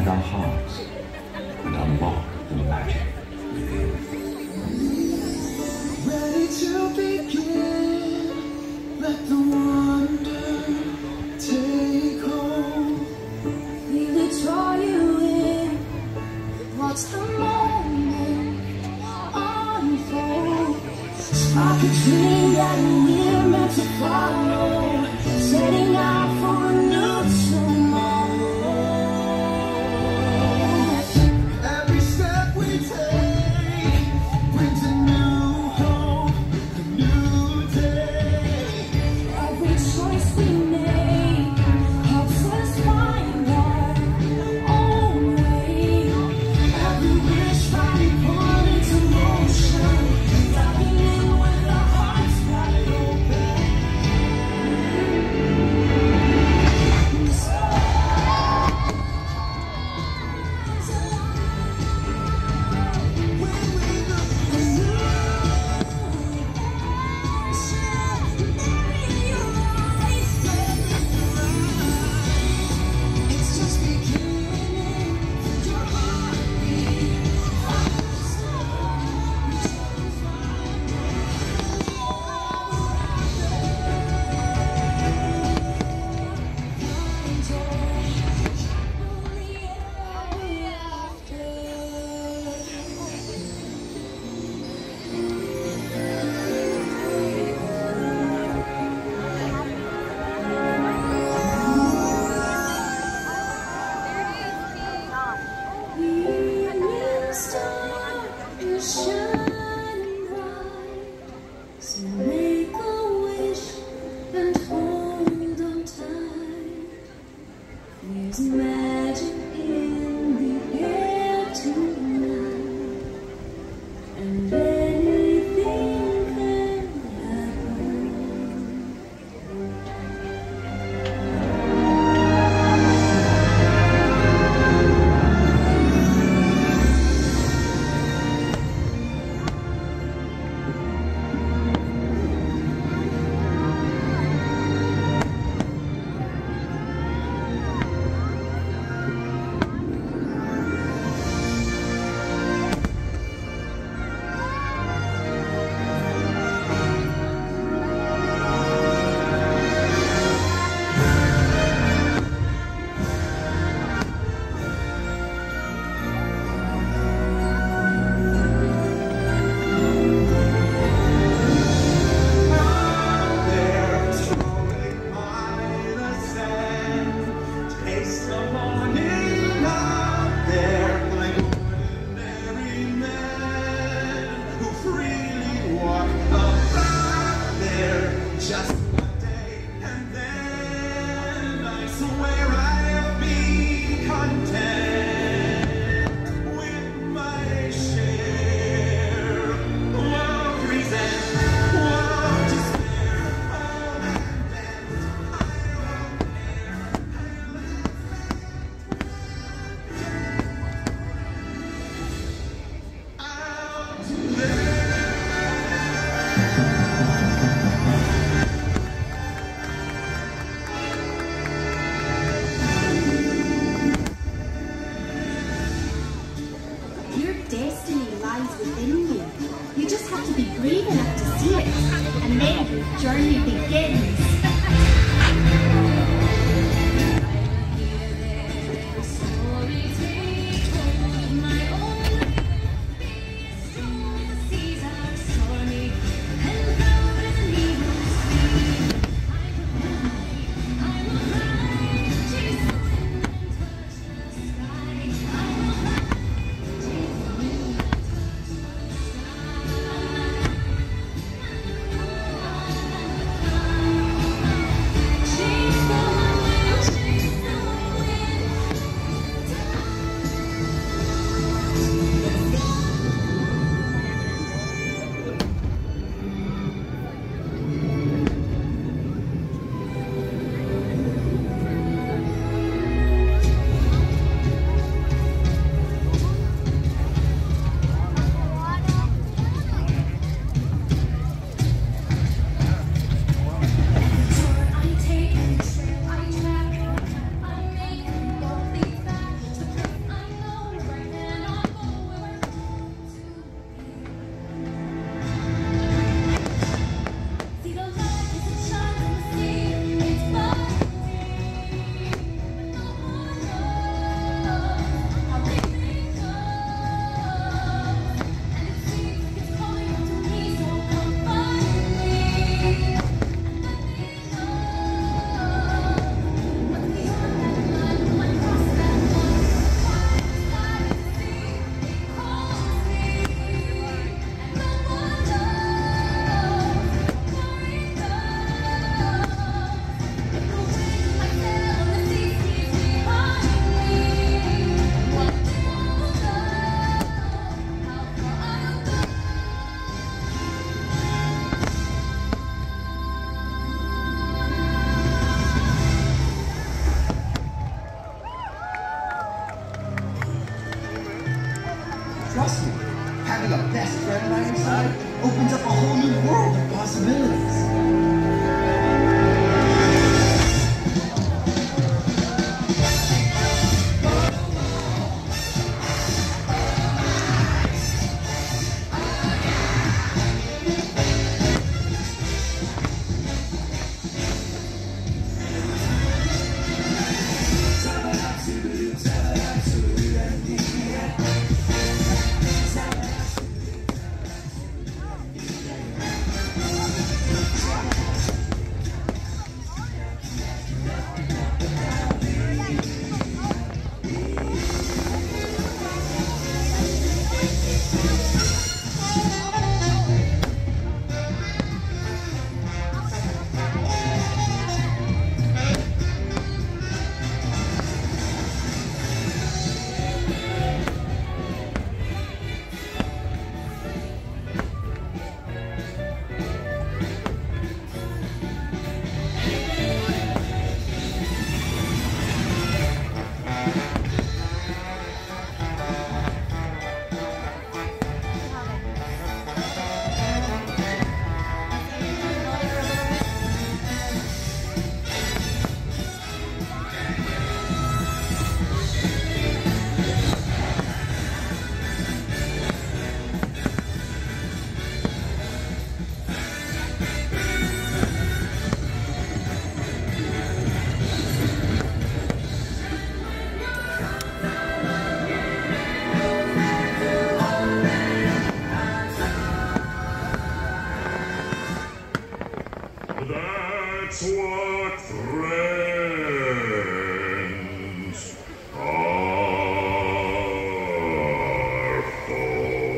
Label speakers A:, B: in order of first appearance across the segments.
A: our hearts and unlock the magic within.
B: Ready to begin, let the wonder take hold.
C: Feel it draw you in, watch the moment unfold. Spark a dream that we're meant to follow, setting out for a new tomorrow.
B: Every step we take brings a new hope, a new day.
C: Every choice we make helps us find our own way. Every wish finally put into motion, diving in with our hearts wide open. The it's just beginning. Your heartbeat shine bright, so make a wish and hold on tight. There's magic in the air tonight, and anything can happen.
B: Just one day, and then I swear I'll be content with my share of reason, of despair. Oh, and then I won't care. I'll do that.
C: Your destiny lies within you. You just have to be brave enough to see it, and then your journey begins.
D: trust me, having a best friend by your side opens up a whole new world of possibilities.
A: That's what friends are for.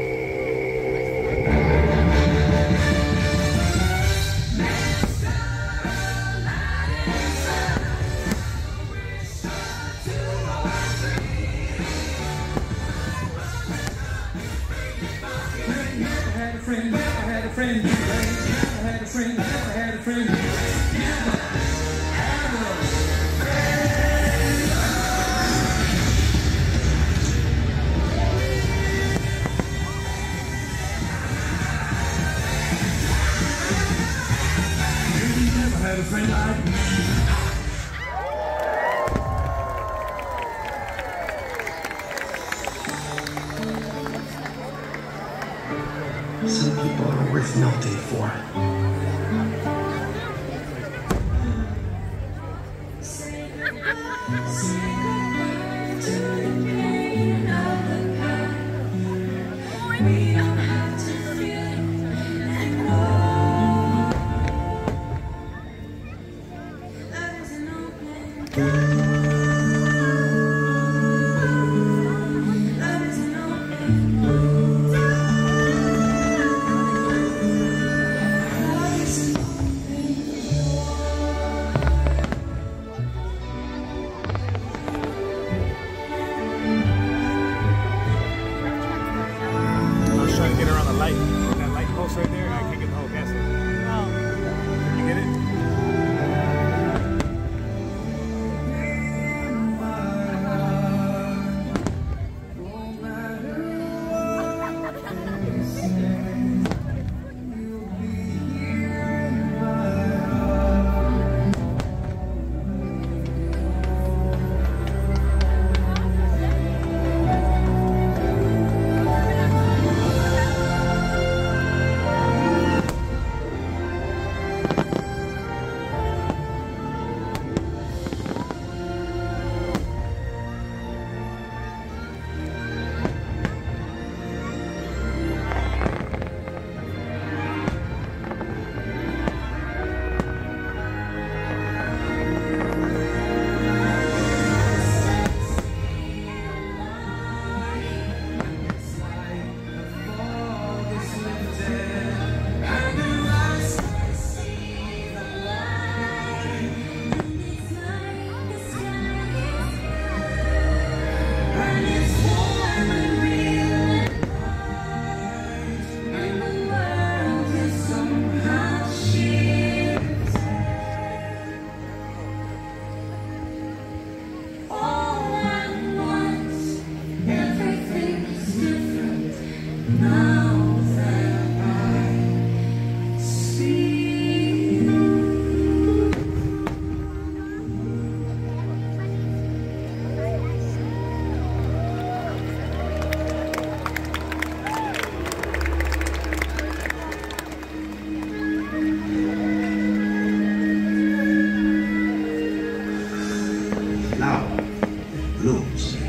D: Some people are worth melting for.
E: Right there, I can't get the whole castle. Oh. You get it?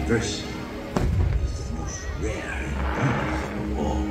A: This is the most rare and beautiful of all.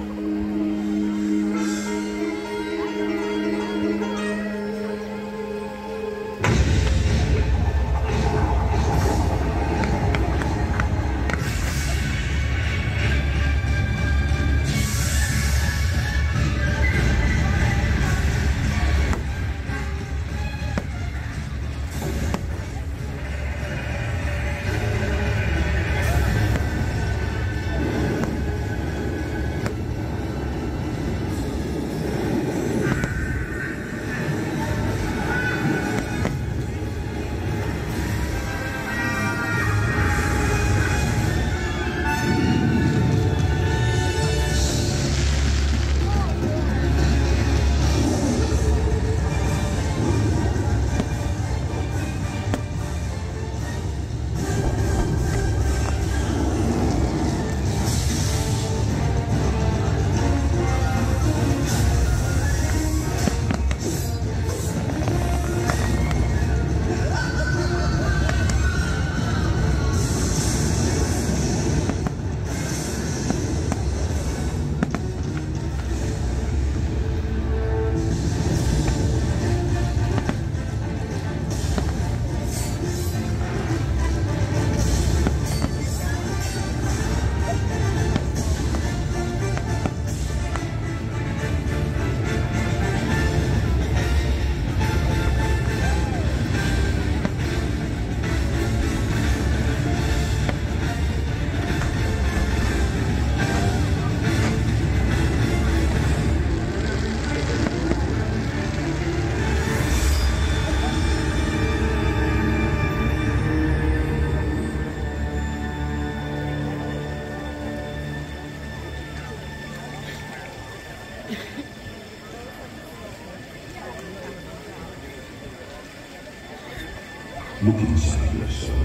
A: Look inside yourself.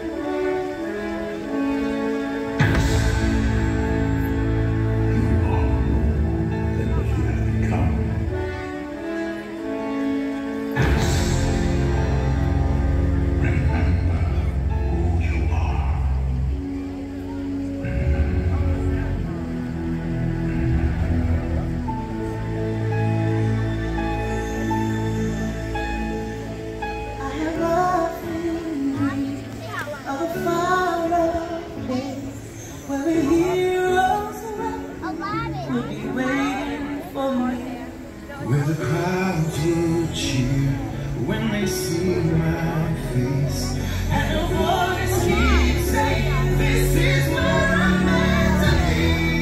A: You are more than what you have become. Remember who you are.
C: I have nothing of a far place where the heroes will be waiting for me.
B: Where the crowds will cheer when they see my face, and a voice keeps saying, "This is where I'm meant to be."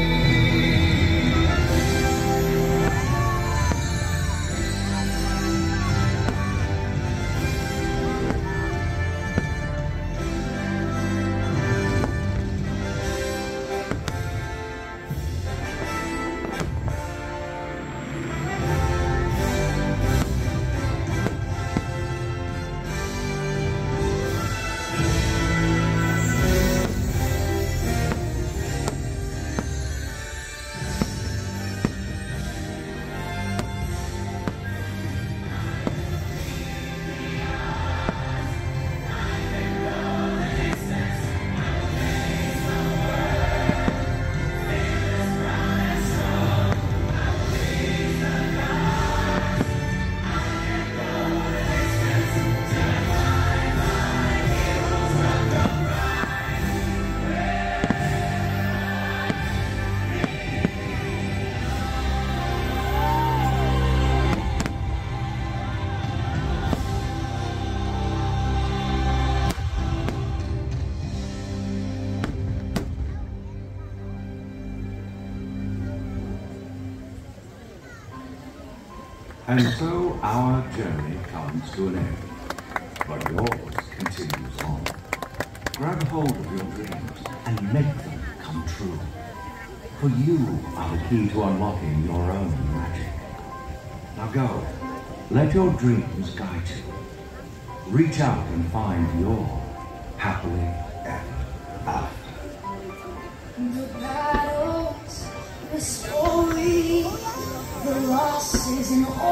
A: And so our journey comes to an end, but yours continues on. Grab hold of your dreams and make them come true. For you are the key to unlocking your own magic. Now go, let your dreams guide you. Reach out and find your happily ever after.
C: The battles, the story, the losses, and all.